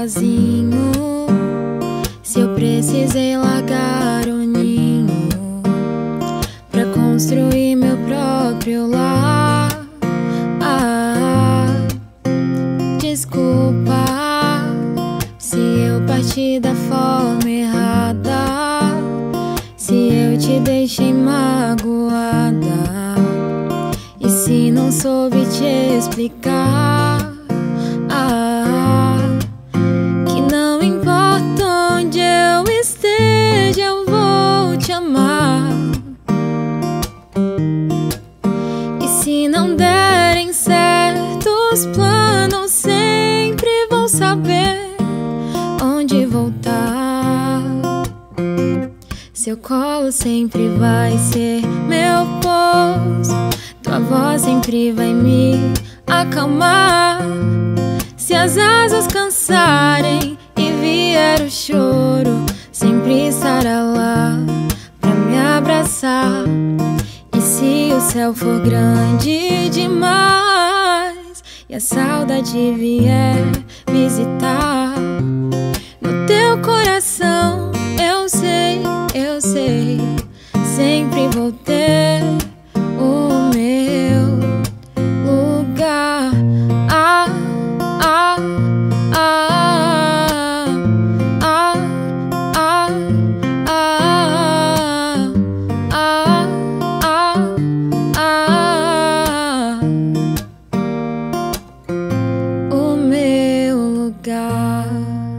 sozinho, se eu precisei largar o ninho pra construir meu próprio lar. Desculpa se eu parti da forma errada, se eu te deixei magoada, e se não soube te explicar, que não importa onde eu esteja, eu vou te amar. E se não derem certo os planos, sempre vou saber onde voltar. Seu colo sempre vai ser meu pouso, tua voz sempre vai me acalmar. Se as asas cansarem e vier o choro, sempre estará lá pra me abraçar. E se o céu for grande demais e a saudade vier visitar, no teu coração eu sei, sempre vou ter o meu lugar. O meu lugar.